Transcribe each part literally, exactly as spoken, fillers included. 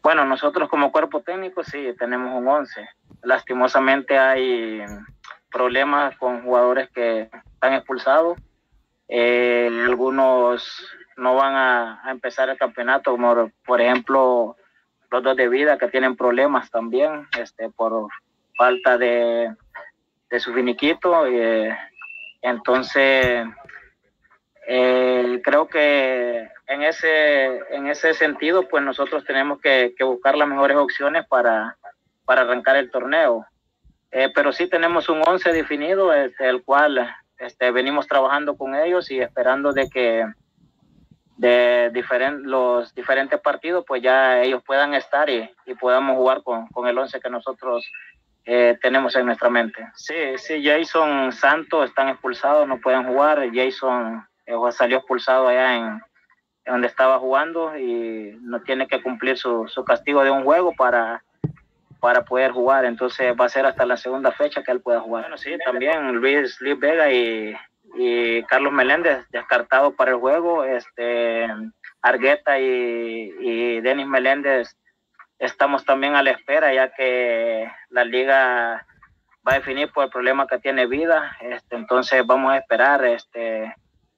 Bueno, nosotros como cuerpo técnico sí tenemos un once. Lastimosamente hay problemas con jugadores que están expulsados. Eh, algunos no van a, a empezar el campeonato, como por ejemplo los dos de vida que tienen problemas también este, por falta de, de su finiquito. Eh, entonces, eh, creo que en ese, en ese sentido, pues nosotros tenemos que, que buscar las mejores opciones para, para arrancar el torneo. Eh, pero sí tenemos un once definido, este, el cual este, venimos trabajando con ellos y esperando de que de diferent, los diferentes partidos pues ya ellos puedan estar y, y podamos jugar con, con el once que nosotros eh, tenemos en nuestra mente. Sí, sí, Jason Santos están expulsados, no pueden jugar. Jason eh, salió expulsado allá en, en donde estaba jugando y no tiene que cumplir su, su castigo de un juego para para poder jugar, entonces va a ser hasta la segunda fecha que él pueda jugar. Bueno, sí, también Luis, Luis Vega y, y Carlos Meléndez descartados para el juego, este, Argueta y, y Denis Meléndez estamos también a la espera, ya que la liga va a definir por el problema que tiene Vida, este, entonces vamos a esperar este,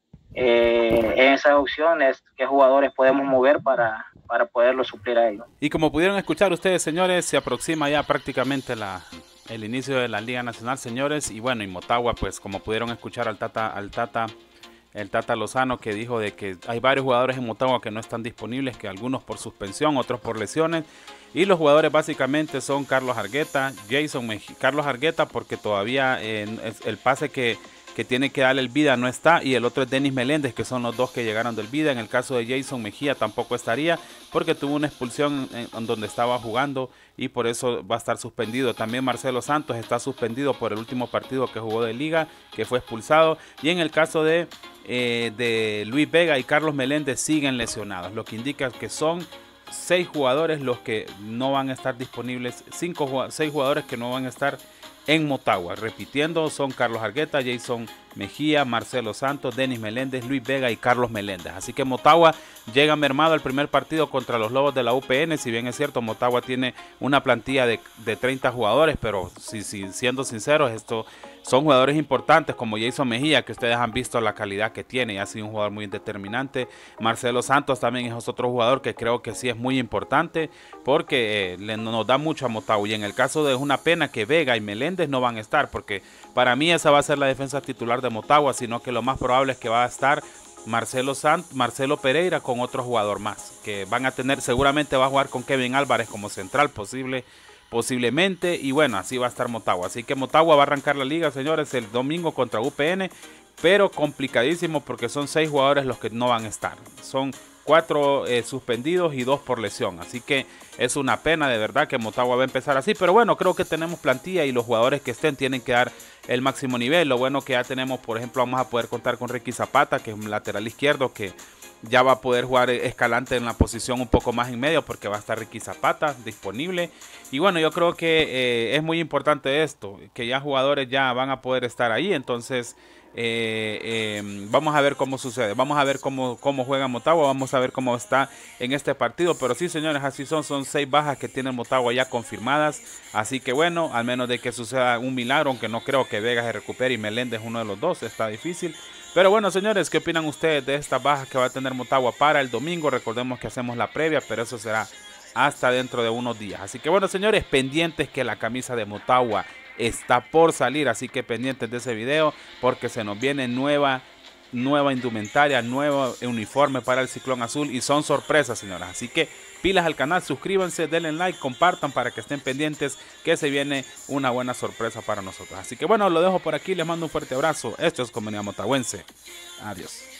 eh, en esas opciones qué jugadores podemos mover para, para poderlo suplir a ellos. Y como pudieron escuchar ustedes, señores, se aproxima ya prácticamente la, el inicio de la Liga Nacional, señores, y bueno, y Motagua, pues como pudieron escuchar al Tata, al Tata, el Tata Lozano, que dijo de que hay varios jugadores en Motagua que no están disponibles, que algunos por suspensión, otros por lesiones, y los jugadores básicamente son Carlos Argueta, Jason Mejía, Carlos Argueta porque todavía eh, el pase que que tiene que darle el Vida no está, y el otro es Denis Meléndez, que son los dos que llegaron del Vida. En el caso de Jason Mejía tampoco estaría porque tuvo una expulsión en, en donde estaba jugando y por eso va a estar suspendido. También Marcelo Santos está suspendido por el último partido que jugó de liga, que fue expulsado, y en el caso de, eh, de Luis Vega y Carlos Meléndez siguen lesionados, lo que indica que son seis jugadores los que no van a estar disponibles, cinco, seis jugadores que no van a estar en Motagua. Repitiendo, son Carlos Argueta, Jason Mejía, Marcelo Santos, Denis Meléndez, Luis Vega y Carlos Meléndez. Así que Motagua llega mermado al primer partido contra los Lobos de la U P N. Si bien es cierto, Motagua tiene una plantilla de, de treinta jugadores, pero si, si, siendo sinceros, esto son jugadores importantes como Jason Mejía, que ustedes han visto la calidad que tiene y ha sido un jugador muy determinante. Marcelo Santos también es otro jugador que creo que sí es muy importante porque eh, le, nos da mucho a Motagua. Y en el caso de una pena que Vega y Meléndez no van a estar, porque para mí esa va a ser la defensa titular de Motagua, sino que lo más probable es que va a estar Marcelo Sant, Marcelo Pereira con otro jugador más, que van a tener, seguramente va a jugar con Kevin Álvarez como central posible, posiblemente, y bueno, así va a estar Motagua. Así que Motagua va a arrancar la liga, señores, el domingo contra U P N, pero complicadísimo porque son seis jugadores los que no van a estar. Son cuatro eh, suspendidos y dos por lesión, así que es una pena de verdad que Motagua va a empezar así, pero bueno, creo que tenemos plantilla y los jugadores que estén tienen que dar el máximo nivel. Lo bueno que ya tenemos, por ejemplo, vamos a poder contar con Ricky Zapata, que es un lateral izquierdo que ya va a poder jugar Escalante en la posición un poco más en medio porque va a estar Ricky Zapata disponible. Y bueno, yo creo que eh, es muy importante esto, que ya jugadores ya van a poder estar ahí. Entonces eh, eh, vamos a ver cómo sucede, vamos a ver cómo, cómo juega Motagua, vamos a ver cómo está en este partido. Pero sí, señores, así son, son seis bajas que tiene Motagua ya confirmadas. Así que bueno, al menos de que suceda un milagro, aunque no creo que Vega se recupere y Meléndez uno de los dos, está difícil. Pero bueno, señores, ¿qué opinan ustedes de estas bajas que va a tener Motagua para el domingo? Recordemos que hacemos la previa, pero eso será hasta dentro de unos días. Así que bueno, señores, pendientes que la camisa de Motagua está por salir. Así que pendientes de ese video porque se nos viene nueva, nueva indumentaria, nuevo uniforme para el Ciclón Azul. Y son sorpresas, señoras. Así que pilas al canal, suscríbanse, denle like, compartan para que estén pendientes que se viene una buena sorpresa para nosotros. Así que bueno, lo dejo por aquí, les mando un fuerte abrazo. Esto es Comunidad Motagüense. Adiós.